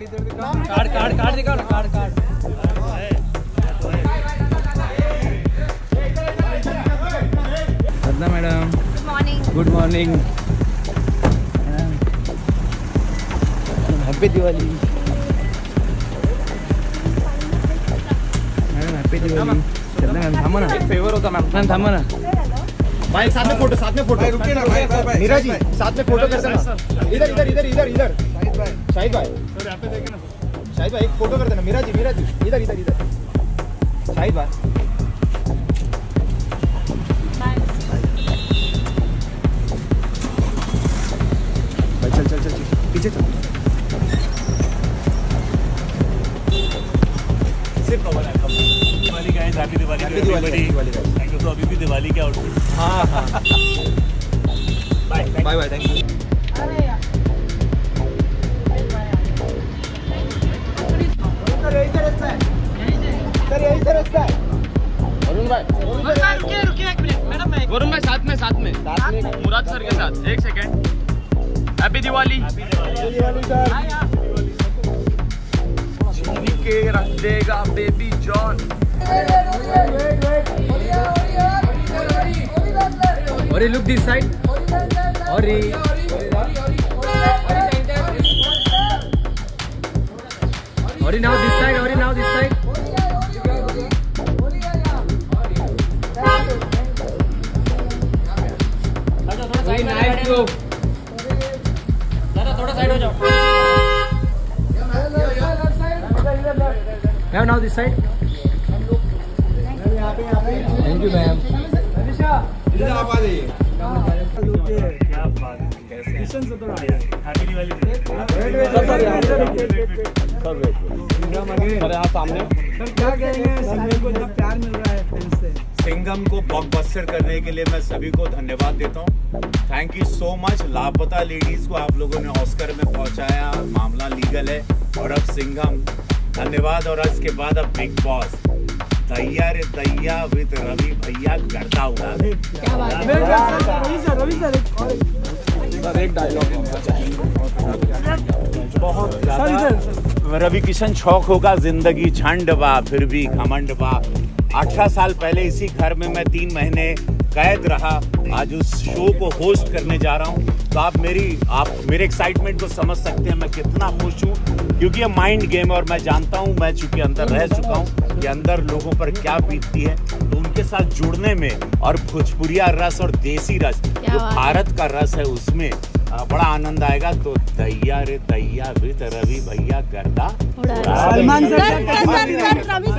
Card दिखाओ ना, card. Sadna madam, good morning. Happy Diwali madam, happy Diwali. Sadna ma'am थामा ना, एक फेवर होता मैम थामा ना भाई, साथ में फोटो रुकिए ना भाई। मीरा जी साथ में फोटो कर देना। इधर शाहिद भाई सर, यहाँ पे देखे ना शाहिद भाई, एक फोटो कर देना। मीरा जी इधर शाहिद भाई। चल पीछे चल। सिर्फ Diwali guys, happy Diwali. Thank you. तो अभी भी दिवाली के आउटफिट। हाँ बाय थैंक यू। सर यही से रास्ता है। वरुण भाई रुकिए एक मिनट मैडम। वरुण भाई साथ में मुराद सर के साथ। एक सेकंड। Happy Diwali sir. के रख देगा बेबी जॉन। और लुक दिस साइड। और now this side. Very nice bro. थोड़ा साइड हो जाओ। Now this side. Thank you ma'am. इधर आप आ जाइए। क्या बात है, कैसे किशन से तो हैप्पी दिवाली। सर यहाँ सामने। सर क्या कहेंगे सिंघम को इतना प्यार मिल रहा है फ्रेंड्स से? सिंघम को ब्लॉकबस्टर करने के लिए मैं सभी को धन्यवाद देता हूँ। Thank you so much. Laapataa Ladies को आप लोगों ने ऑस्कर में पहुंचाया, मामला लीगल है। और अब सिंघम, धन्यवाद। और इसके बाद अब बिग बॉस दैया रे दैया विद रवि भैया करता हुआ। सर एक डायलॉग बहुत ज्यादा रवि किशन शौक होगा। जिंदगी झंड बा फिर भी घमंड बा। 18 साल पहले इसी घर में मैं 3 महीने कैद रहा। आज उस शो को होस्ट करने जा रहा हूँ। तो आप मेरे एक्साइटमेंट को समझ सकते हैं मैं कितना खुश हूँ, क्योंकि ये माइंड गेम है। और मैं जानता हूँ, मैं चूंकि अंदर रह चुका हूँ कि अंदर लोगों पर क्या बीतती है। तो उनके साथ जुड़ने में और भोजपुरिया रस और देसी रस जो भारत का रस है उसमें बड़ा आनंद आएगा। तो दैया रे दैया विद रवि भैया गर्दा।